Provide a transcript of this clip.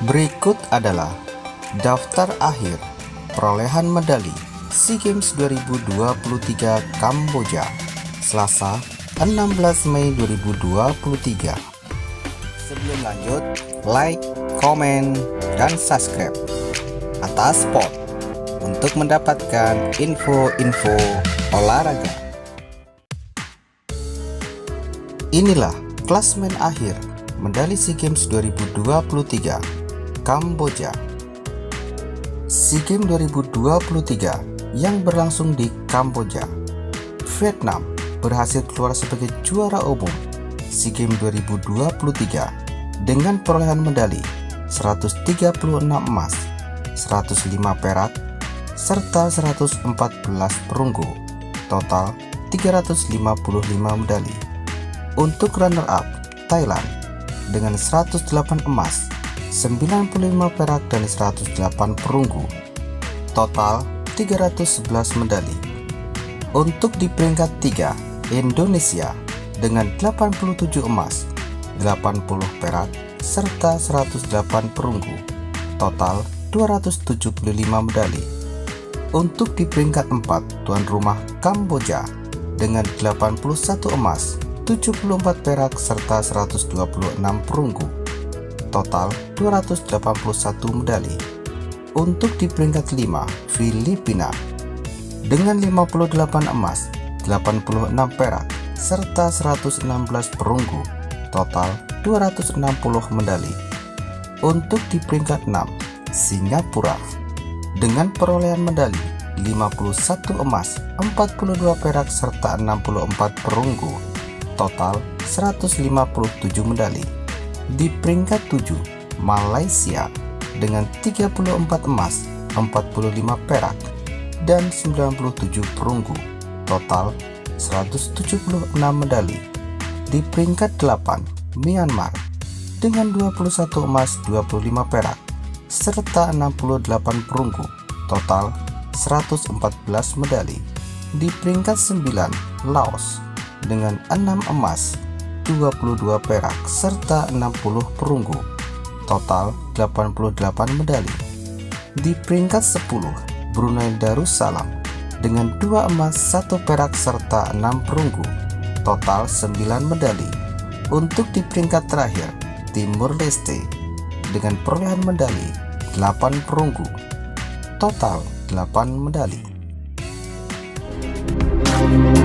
Berikut adalah daftar akhir perolehan medali SEA Games 2023 Kamboja, Selasa 16 Mei 2023. Sebelum lanjut, like, komen, dan subscribe atas sport untuk mendapatkan info-info olahraga. Inilah klasmen akhir medali SEA Games 2023 Kamboja. SEA Games 2023 yang berlangsung di Kamboja, Vietnam berhasil keluar sebagai juara umum SEA Games 2023 dengan perolehan medali 136 emas, 105 perak, serta 114 perunggu, total 355 medali. Untuk runner up, Thailand dengan 108 emas, 95 perak dan 108 perunggu, total 311 medali. Untuk di peringkat 3, Indonesia dengan 87 emas, 80 perak serta 108 perunggu, total 275 medali. Untuk di peringkat 4, tuan rumah Kamboja dengan 81 emas, 74 perak serta 126 perunggu, total 281 medali. Untuk di peringkat 5, Filipina dengan 58 emas, 86 perak serta 116 perunggu, total 260 medali. Untuk di peringkat 6, Singapura dengan perolehan medali 51 emas, 42 perak serta 64 perunggu, total 157 medali. Di peringkat 7, Malaysia dengan 34 emas, 45 perak dan 97 perunggu, total 176 medali. Di peringkat 8, Myanmar dengan 21 emas, 25 perak serta 68 perunggu, total 114 medali. Di peringkat 9, Laos dengan 6 emas, 22 perak serta 60 perunggu, total 88 medali. Di peringkat 10, Brunei Darussalam dengan 2 emas, 1 perak serta 6 perunggu, total 9 medali. Untuk di peringkat terakhir, Timur Leste dengan perolehan medali 8 perunggu, total 8 medali.